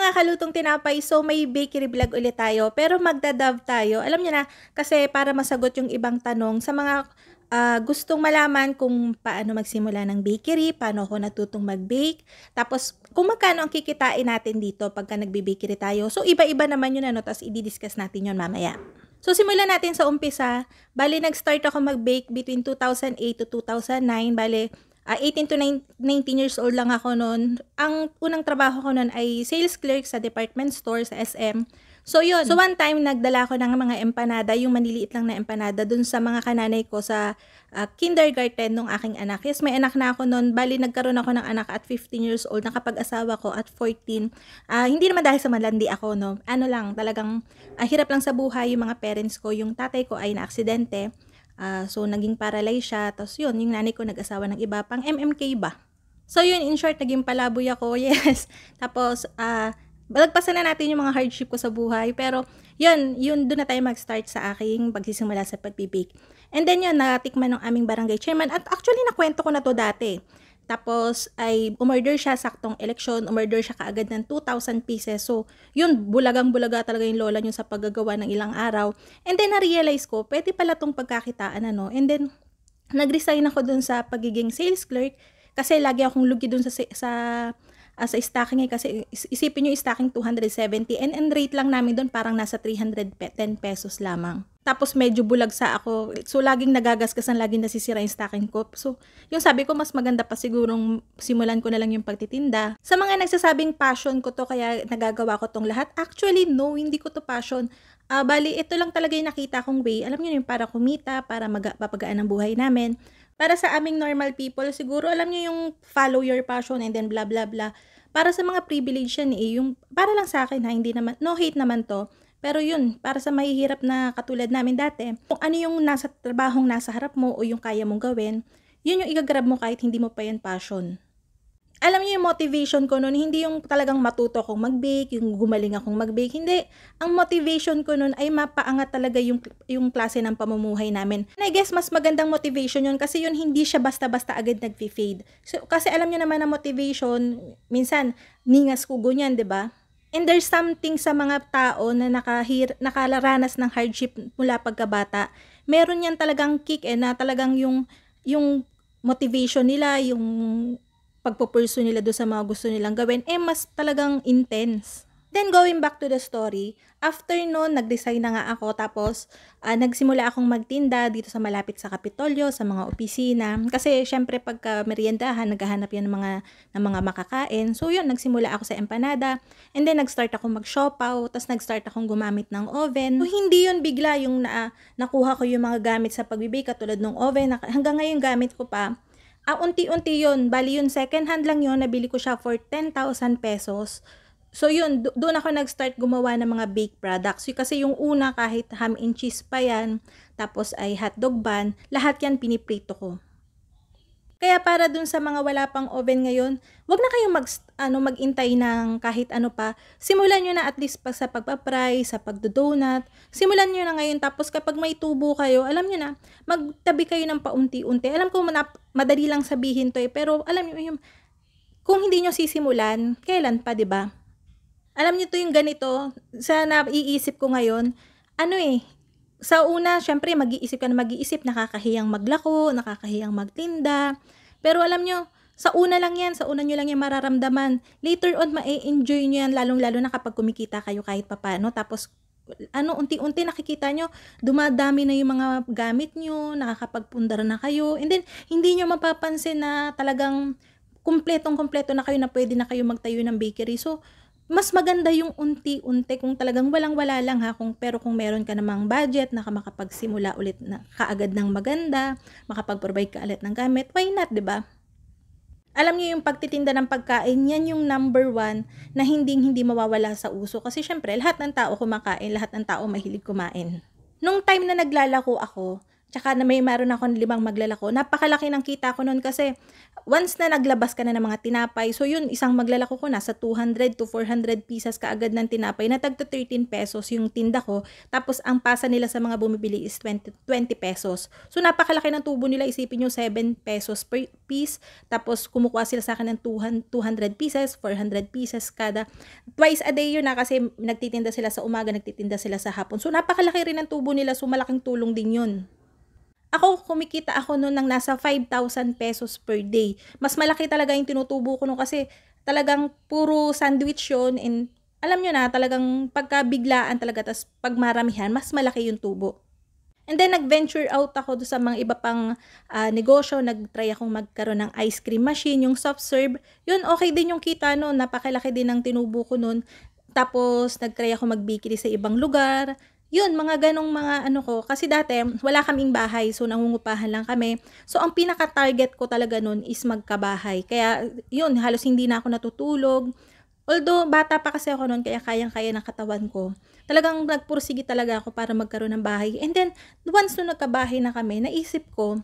mga kalutong tinapay, so may bakery vlog ulit tayo, pero magdadab tayo. Alam niyo na, kasi para masagot yung ibang tanong sa mga gustong malaman kung paano magsimula ng bakery, paano ako natutong mag-bake, tapos kung magkano ang kikitain natin dito pagka nagbe-bakery tayo. So iba-iba naman yun, ano, tapos i-discuss natin yun mamaya. So simulan natin sa umpisa. Bali nag-start ako mag-bake between 2008 to 2009. Bali 18 to 19 years old lang ako noon. Ang unang trabaho ko noon ay sales clerk sa department store sa SM. So yun. So one time nagdala ko ng mga empanada, yung maniliit lang na empanada dun sa mga kananay ko sa kindergarten ng aking anak. Yes, may anak na ako noon. Bali nagkaroon ako ng anak at 15 years old. Nakapag-asawa ko at 14. Hindi naman dahil sa malandi ako, no. Ano lang, talagang hirap lang sa buhay yung mga parents ko. Yung tatay ko ay na-aksidente. So, naging paralyzed siya. Tapos yun, yung nanay ko nag-asawa ng iba. Pang MMK ba? So, yun, in short, naging palaboy ako. Yes. Tapos, balagpasan na natin yung mga hardship ko sa buhay. Pero, yun doon na tayo mag-start sa aking pagsisimula sa pagbibake. And then yun, natikman ng aming barangay chairman. At actually, nakwento ko na to dati. Tapos, ay umorder siya saktong eleksyon, umorder siya kaagad ng 2,000 pieces. So, yun, bulagang-bulaga talaga yung lola niyo sa paggagawa ng ilang araw. And then, na-realize ko, pwede pala tong pagkakitaan, ano. And then, nag-resign ako dun sa pagiging sales clerk kasi lagi akong lugi dun sa stocking kasi isipin nyo stocking 270 and rate lang namin doon parang nasa 310 pesos lamang. Tapos medyo bulagsa ako. So laging nagagasgasan, laging nasisira yung stocking ko. So yung sabi ko mas maganda pa sigurong simulan ko na lang yung pagtitinda. Sa mga nagsasabing passion ko to kaya nagagawa ko tong lahat. Actually no, hindi ko to passion. Bali ito lang talaga yung nakita kong way. Alam niyo yung para kumita, para mapagaan ang buhay namin. Para sa aming normal people, siguro alam niyo yung follow your passion and then blah blah blah. Para sa mga privilege yan yung para lang sa akin hindi naman, no hate naman to. Pero yun, para sa mahihirap na katulad namin dati, kung ano yung nasa trabahong nasa harap mo o yung kaya mong gawin, yun yung igagrab mo kahit hindi mo pa yan passion. Alam niyo yung motivation ko noon, hindi yung talagang matuto akong mag-bake, yung gumaling akong mag-bake, hindi. Ang motivation ko noon ay mapaangat talaga yung klase ng pamumuhay namin. And I guess mas magandang motivation yun kasi yun hindi siya basta-basta agad nag-fade. So, kasi alam niyo naman na motivation, minsan, ningas kugo niyan, di ba? And there's something sa mga tao na nakalaranas ng hardship mula pagkabata. Meron yan talagang kick na talagang yung motivation nila, yung pagpupursu nila doon sa mga gusto nilang gawin, mas talagang intense. Then, going back to the story, after noon, nag-resign na nga ako, tapos nagsimula akong magtinda dito sa malapit sa Kapitolyo, sa mga opisina. Kasi, syempre, pagka meriendahan, naghahanap yan ng mga makakain. So, yun, nagsimula ako sa empanada. And then, nag-start ako mag-siopaw, tapos nag-start akong gumamit ng oven. So, hindi yun bigla yung nakuha ko yung mga gamit sa pagbibake, katulad ng oven. Hanggang ngayon, gamit ko pa. Unti-unti yun. Bali yun, second hand lang yun. Nabili ko siya for 10,000 pesos. So yun, doon ako nag-start gumawa ng mga bake products. Kasi yung una, kahit ham and cheese pa yan, tapos ay hotdog bun, lahat yan piniprito ko. Kaya para dun sa mga wala pang oven ngayon, wag na kayong mag-intay ng kahit ano pa. Simulan nyo na at least pa sa pagpa-fry, sa pagdodonut. Simulan nyo na ngayon, tapos kapag may tubo kayo, alam nyo na, magtabi kayo ng paunti-unti. Alam ko madali lang sabihin to pero alam nyo yung, kung hindi nyo sisimulan, kailan pa, 'di ba? Alam niyo to yung ganito, sa naiisip ko ngayon, sa una, syempre mag-iisip ka na mag-iisip, nakakahiyang maglako, nakakahiyang magtinda. Pero alam niyo, sa una lang yan, sa una nyo lang yan mararamdaman. Later on, ma-enjoy nyo yan, lalong-lalo na kapag kumikita kayo kahit papano. Tapos, unti-unti nakikita nyo, dumadami na yung mga gamit nyo, nakakapagpundar na kayo. And then, hindi nyo mapapansin na talagang kumpletong-kumpleto na kayo na pwede na kayo magtayo ng bakery. So, mas maganda yung unti-unti kung talagang walang-wala lang pero kung meron ka namang budget na makapagsimula ulit na kaagad ng maganda, makapag-provide ka ulit ng gamit, why not, 'di ba? Alam niyo yung pagtitinda ng pagkain, yan yung number 1 na hindi mawawala sa uso kasi syempre lahat ng tao kumakain, lahat ng tao mahilig kumain. Nung time na naglalako ako, Tsaka na meron akong 5 maglalako. Napakalaki ng kita ko nun kasi once na naglabas ka na ng mga tinapay, so yun, isang maglalako ko nasa 200 to 400 pieces kaagad ng tinapay na tagto 13 pesos yung tinda ko. Tapos ang pasa nila sa mga bumibili is 20 pesos. So napakalaki ng tubo nila, isipin nyo 7 pesos per piece. Tapos kumukuha sila sa akin ng 200 pieces, 400 pieces kada. Twice a day yun na kasi nagtitinda sila sa umaga, nagtitinda sila sa hapon. So napakalaki rin ng tubo nila, so malaking tulong din yun. Ako, kumikita ako noon ng nasa 5,000 pesos per day. Mas malaki talaga yung tinutubo ko noon kasi talagang puro sandwich yun and alam nyo na, talagang pagkabiglaan talaga, tas pag maramihan, mas malaki yung tubo. And then, nag-venture out ako sa mga iba pang negosyo. Nag-try akong magkaroon ng ice cream machine, yung soft serve. Yun, okay din yung kita noon. Napakalaki din ng tinubo ko noon. Tapos, nag-try ako mag-bakery sa ibang lugar. Yun, mga ganong mga ano ko. Kasi dati, wala kaming bahay. So, nangungupahan lang kami. So, ang pinaka-target ko talaga nun is magkabahay. Kaya, yun, halos hindi na ako natutulog. Although, bata pa kasi ako nun, kaya kayang-kaya ng katawan ko. Talagang nagpursige talaga ako para magkaroon ng bahay. And then, once nung nagkabahay na kami, naisip ko,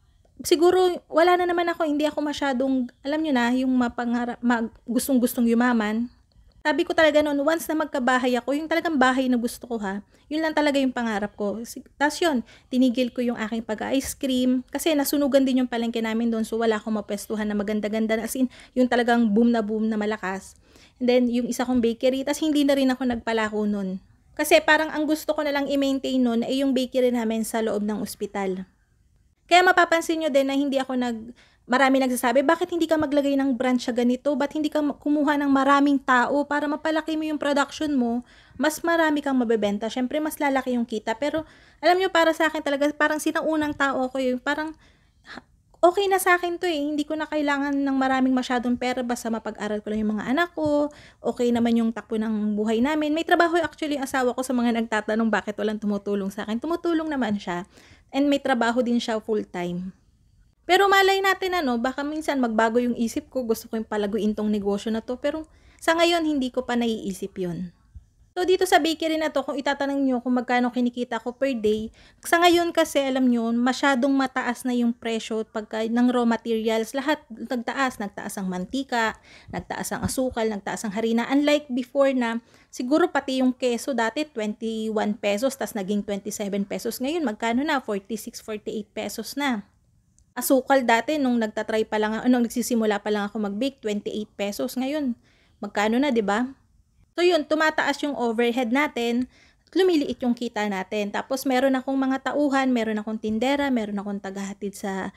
siguro, wala na naman ako, hindi ako masyadong, alam nyo na, yung gustong-gustong yumaman. Sabi ko talaga noon, once na magkabahay ako, yung talagang bahay na gusto ko ha, yun lang talaga yung pangarap ko. Tapos yun, tinigil ko yung aking pag-ice cream, kasi nasunugan din yung palengke namin doon, so wala akong mapwestuhan na maganda-ganda, as in, yung talagang boom na malakas. And then, yung isa kong bakery, tas hindi na rin ako nagpalako noon. Kasi parang ang gusto ko na lang i-maintain noon ay yung bakery namin sa loob ng ospital. Kaya mapapansin nyo din na hindi ako marami nagsasabi, bakit hindi ka maglagay ng branch sa ganito? Ba't hindi ka kumuha ng maraming tao para mapalaki mo yung production mo? Mas marami kang mabebenta. Syempre, mas lalaki yung kita. Pero, alam nyo, para sa akin talaga, parang sinaunang tao ko yung parang, okay na sa akin to eh. Hindi ko na kailangan ng maraming masyadong pera, basta mapag-aral ko lang yung mga anak ko. Okay naman yung takbo ng buhay namin. May trabaho actually yung asawa ko, sa mga nagtatanong bakit walang tumutulong sa akin. Tumutulong naman siya. And may trabaho din siya full-time. Pero malay natin baka minsan magbago yung isip ko, gusto ko yung palaguin tong negosyo na to, pero sa ngayon hindi ko pa naiisip yun. So dito sa bakery na to, kung itatanong nyo kung magkano kinikita ko per day, sa ngayon kasi alam nyo, masyadong mataas na yung presyo pagka ng raw materials, lahat nagtaas ang mantika, nagtaas ang asukal, nagtaas ang harina, unlike before na siguro pati yung keso dati 21 pesos, tas naging 27 pesos, ngayon magkano na, 46, 48 pesos na. Asukal dati, nung nagsisimula pa lang ako mag-bake, 28 pesos. Ngayon, magkano na, 'di ba? So yun, tumataas yung overhead natin, lumiliit yung kita natin. Tapos meron akong mga tauhan, meron akong tindera, meron akong tagahatid sa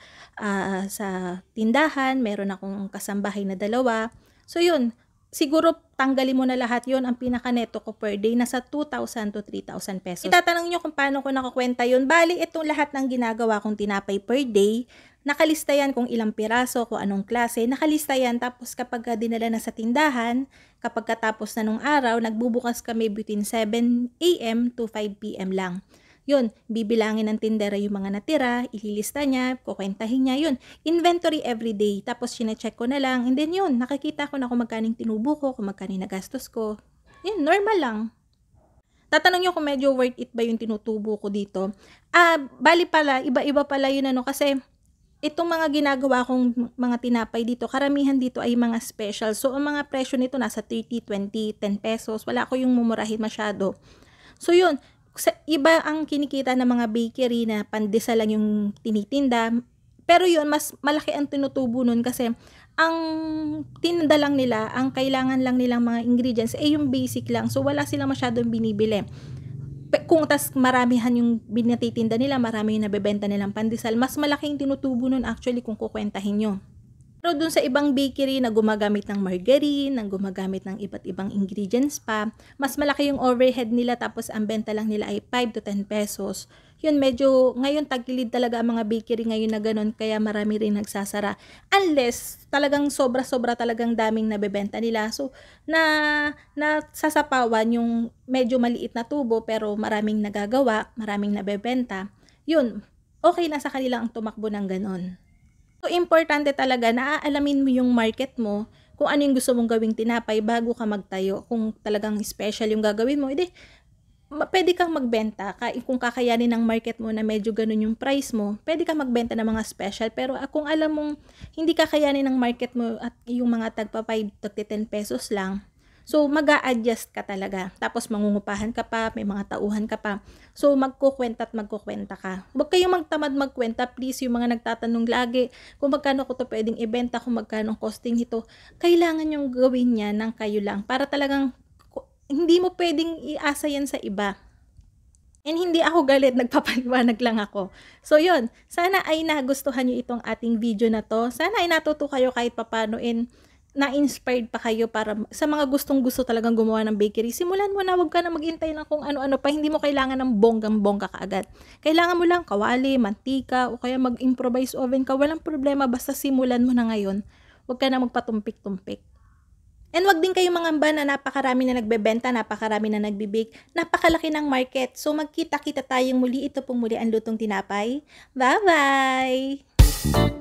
tindahan, meron akong kasambahay na 2. So yun, siguro tanggalin mo na lahat yon, ang pinaka-neto ko per day nasa 2,000 to 3,000 pesos. Itatanong nyo kung paano ko nakukwenta yun. Bali, itong lahat ng ginagawa kong tinapay per day, nakalista yan kung ilang piraso, kung anong klase, nakalista yan. Tapos kapag dinala na sa tindahan, kapag katapos na nung araw, nagbubukas kami between 7 a.m. to 5 p.m. lang. Yun, bibilangin ng tindera yung mga natira, ililista niya, kukwentahin niya, yun. Inventory everyday, tapos sinecheck ko na lang, and then yun, nakikita ko na kung magkaning tinubo ko, kung magkaning nagastos ko. Yun, normal lang. Tatanong nyo kung medyo worth it ba yung tinutubo ko dito. Bali pala, iba-iba pala yun kasi itong mga ginagawa kong mga tinapay dito, karamihan dito ay mga special. So, ang mga presyo nito nasa 30, 20, 10 pesos. Wala ko yung mumurahin masyado. So, yun. Iba ang kinikita ng mga bakery na pandesal lang yung tinitinda. Pero yun, mas malaki ang tinutubo nun kasi ang tinda lang nila, ang kailangan lang nilang mga ingredients ay yung basic lang. So, wala silang masyadong binibili. Kung maramihan yung binatitinda nila, marami yung nabebenta nilang pandesal, mas malaking tinutubo nun actually kung kukwentahin nyo. Pero dun sa ibang bakery na gumagamit ng margarine, na gumagamit ng iba't ibang ingredients pa, mas malaki yung overhead nila, tapos ang benta lang nila ay 5 to 10 pesos. Yun, medyo, ngayon tagilid talaga ang mga bakery ngayon na ganun, kaya marami rin nagsasara. Unless, talagang sobra-sobra talagang daming nabebenta nila. So, nasasapawan yung medyo maliit na tubo, pero maraming nagagawa, maraming nabebenta. Yun, okay na sa kanila ang tumakbo ng ganun. So, importante talaga na aalamin mo yung market mo, kung ano yung gusto mong gawing tinapay bago ka magtayo. Kung talagang special yung gagawin mo, edi, Pwede kang magbenta kung kakayanin ng market mo na medyo gano'n yung price mo, pwede kang magbenta ng mga special. Pero kung alam mong hindi kakayanin ng market mo at yung mga tagpa 5 to 10 pesos lang, so mag-a-adjust ka talaga. Tapos mangungupahan ka pa, may mga tauhan ka pa. So magkukuwenta at magkukuwenta ka. Huwag kayong magtamad magkwenta, please, yung mga nagtatanong lagi kung magkano ko to pwedeng ibenta, kung magkano costing ito. Kailangan yung gawin niya ng kayo lang para talagang hindi mo pwedeng iasa yan sa iba. And hindi ako galit, nagpapaliwanag lang ako. So yun, sana ay nagustuhan nyo itong ating video na to. Sana ay natuto kayo kahit papano and na-inspired pa kayo para sa mga gustong-gusto talagang gumawa ng bakery. Simulan mo na, wag ka na maghintay ng kung ano-ano pa. Hindi mo kailangan ng bonggang-bongga kaagad. Kailangan mo lang kawali, mantika, o kaya mag-improvise oven ka. Walang problema, basta simulan mo na ngayon. Wag ka na magpatumpik-tumpik. And wag din kayong mangamba na napakarami na nagbebenta, napakarami na nagbibake, napakalaki ng market. So magkita-kita tayong muli. Ito pong muli ang Lutong Tinapay. Bye-bye!